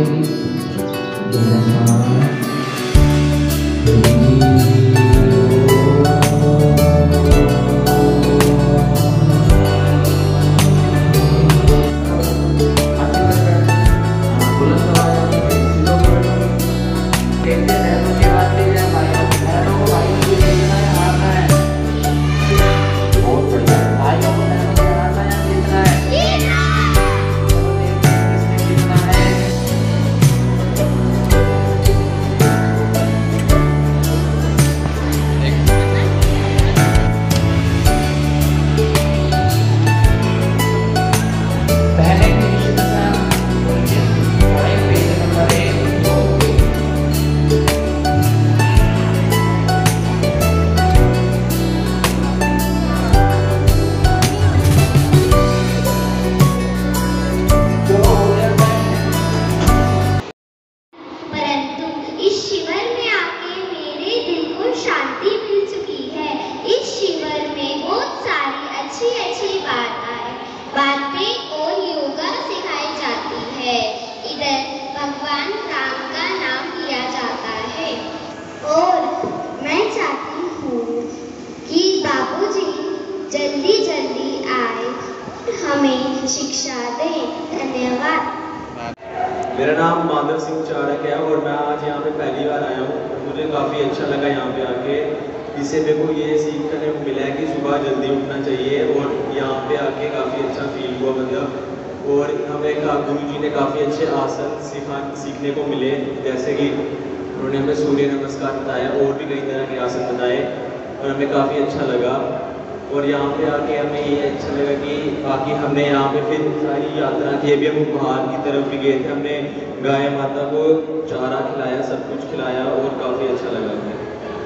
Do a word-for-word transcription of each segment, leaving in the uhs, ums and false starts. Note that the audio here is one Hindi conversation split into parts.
मेरा नाम माधव सिंह चारक है और मैं आज यहाँ पे पहली बार आया हूँ। मुझे काफ़ी अच्छा लगा यहाँ पे आके। इससे मेरे को ये सीख करने को मिला है कि सुबह जल्दी उठना चाहिए और यहाँ पे आके काफ़ी अच्छा फील हुआ मतलब। और हमें गुरु जी ने काफ़ी अच्छे आसन सिखा सीखने को मिले, जैसे कि उन्होंने हमें सूर्य नमस्कार बताया और भी कई तरह के आसन बताए और हमें काफ़ी अच्छा लगा। और यहाँ पे आके हमें ये अच्छा लगा कि बाकी हमने यहाँ पे फिर सारी यात्रा की, अभी हम बाहर की तरफ भी गए थे, हमने गाय माता को चारा खिलाया, सब कुछ खिलाया और काफ़ी अच्छा लगा हमें।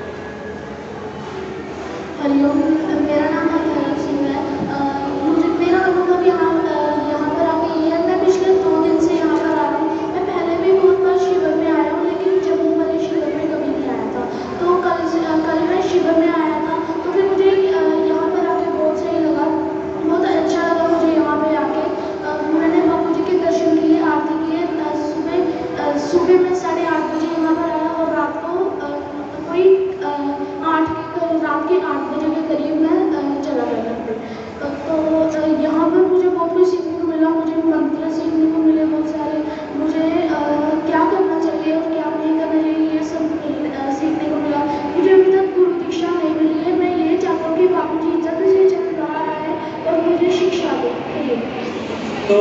हरिओम, मेरा नाम हरधर सिंह है। मुझे मेरा अनुभव यहाँ यहाँ पर आके ये है, मैं पिछले दो दिन से यहाँ पर आ रहा हूँ। मैं पहले भी बहुत बार शिविर में आया हूँ, लेकिन जम्मू वाले शिविर में कभी नहीं आया था। तो कल से कल मैं शिविर में आया था, तो फिर मुझे यहाँ पर आके बहुत सही लगा, बहुत अच्छा लगा मुझे यहाँ पे आके। मैंने बापू जी के दर्शन किए, आरती किए। सुबह सुबह में साढ़े आठ बजे यहाँ पर आया और रात को कोई आठ के रात के आठ बजे के करीब मैं चला गया फिर। तो यहाँ पर मुझे बहुत कुछ सीखने को मिला, मुझे मंत्र सीखने को मिले बहुत सारे, मुझे क्या करना चाहिए और क्या नहीं करना चाहिए ये सब सीखने को मिला। मुझे अभी तक गुरु दीक्षा नहीं मिली है। मैं ये चाहता हूँ कि बापू जी जल्द से जल्द बाहर आए और मुझे शिक्षा दें। तो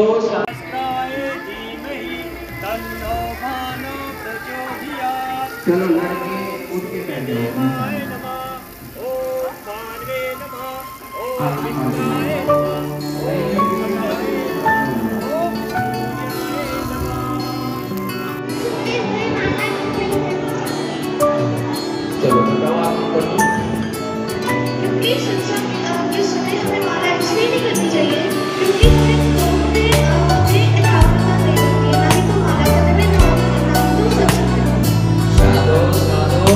चलो लड़के उठ के बैठ जाओ। चलो क्योंकि सत्संग के समय हमें माला इसलिए नहीं करनी चाहिए क्योंकि हमें दोनों में में एकाग्रता नहीं लगती है, ना ही तो माला करने में, ना ही तो सत्संग में। साधो साधो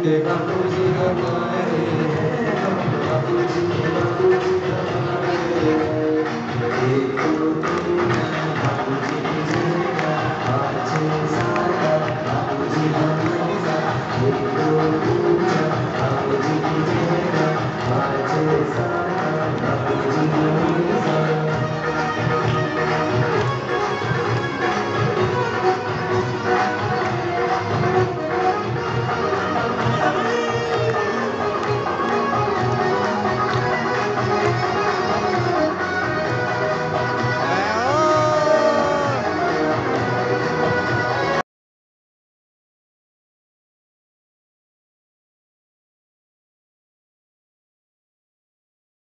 के बापू जी